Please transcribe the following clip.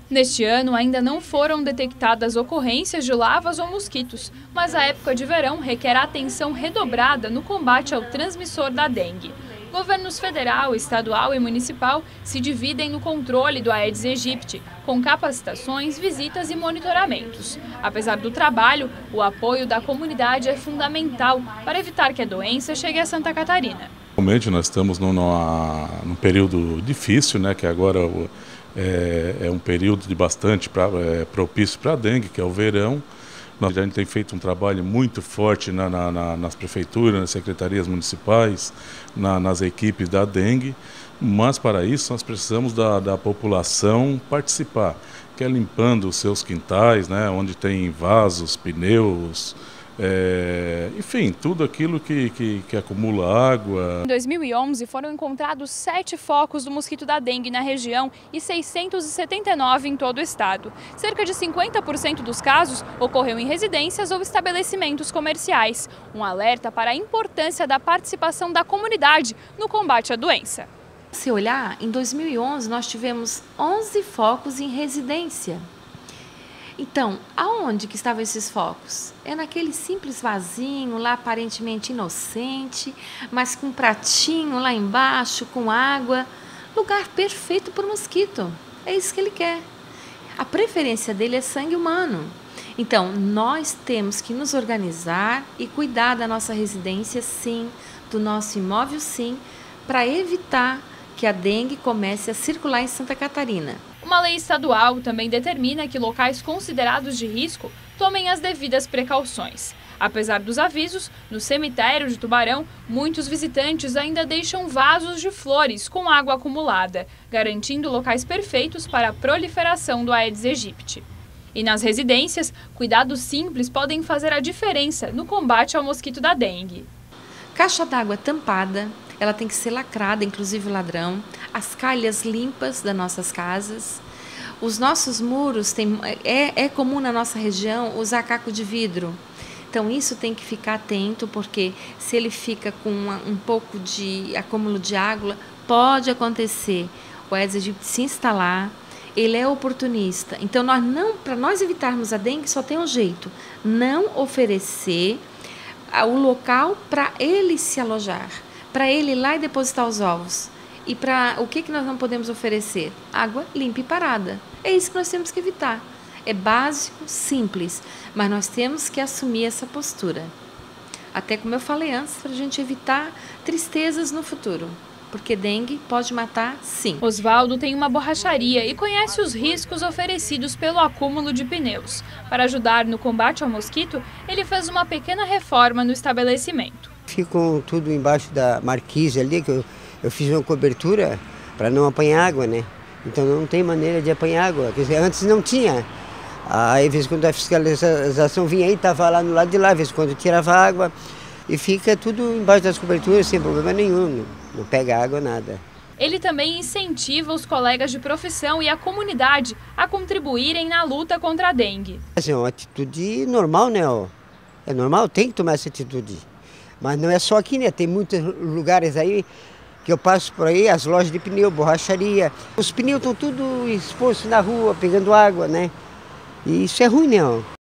Neste ano, ainda não foram detectadas ocorrências de lavas ou mosquitos, mas a época de verão requer atenção redobrada no combate ao transmissor da dengue. Governos federal, estadual e municipal se dividem no controle do Aedes aegypti, com capacitações, visitas e monitoramentos. Apesar do trabalho, o apoio da comunidade é fundamental para evitar que a doença chegue a Santa Catarina. Realmente nós estamos num período difícil, né, que agora é um período de bastante propício para a dengue, que é o verão. A gente tem feito um trabalho muito forte nas prefeituras, nas secretarias municipais, nas equipes da dengue, mas para isso nós precisamos da população participar, que é limpando os seus quintais, né, onde tem vasos, pneus, enfim, tudo aquilo que acumula água. Em 2011 foram encontrados 7 focos do mosquito da dengue na região e 679 em todo o estado. Cerca de 50% dos casos ocorreu em residências ou estabelecimentos comerciais. Um alerta para a importância da participação da comunidade no combate à doença. Se olhar, em 2011 nós tivemos 11 focos em residência. Então, aonde que estavam esses focos? É naquele simples vasinho lá aparentemente inocente, mas com um pratinho lá embaixo, com água. Lugar perfeito para o mosquito. É isso que ele quer. A preferência dele é sangue humano. Então, nós temos que nos organizar e cuidar da nossa residência, sim, do nosso imóvel, sim, para evitar que a dengue comece a circular em Santa Catarina. Uma lei estadual também determina que locais considerados de risco tomem as devidas precauções. Apesar dos avisos, no cemitério de Tubarão, muitos visitantes ainda deixam vasos de flores com água acumulada, garantindo locais perfeitos para a proliferação do Aedes aegypti. E nas residências, cuidados simples podem fazer a diferença no combate ao mosquito da dengue. Caixa d'água tampada, ela tem que ser lacrada, inclusive o ladrão. As calhas limpas das nossas casas. Os nossos muros, é comum na nossa região usar caco de vidro. Então isso tem que ficar atento, porque se ele fica com um pouco de acúmulo de água, pode acontecer o Aedes aegypti se instalar. Ele é oportunista. Então para nós evitarmos a dengue só tem um jeito: não oferecer o local para ele se alojar, para ele ir lá e depositar os ovos. E para o que nós não podemos oferecer? Água limpa e parada. É isso que nós temos que evitar. É básico, simples, mas nós temos que assumir essa postura. Até como eu falei antes, para a gente evitar tristezas no futuro. Porque dengue pode matar, sim. Osvaldo tem uma borracharia e conhece os riscos oferecidos pelo acúmulo de pneus. Para ajudar no combate ao mosquito, ele fez uma pequena reforma no estabelecimento. Ficam tudo embaixo da marquise ali, que eu fiz uma cobertura para não apanhar água, né? Então não tem maneira de apanhar água. Quer dizer, antes não tinha. Aí, às vezes, quando a fiscalização vinha aí, estava lá no lado de lá, às vezes, quando tirava água, e fica tudo embaixo das coberturas sem problema nenhum, não pega água, nada. Ele também incentiva os colegas de profissão e a comunidade a contribuírem na luta contra a dengue. É uma atitude normal, né? É normal, tem que tomar essa atitude. Mas não é só aqui, né? Tem muitos lugares aí que eu passo por aí, as lojas de pneu, borracharia. Os pneus estão tudo expostos na rua, pegando água, né? E isso é ruim, né?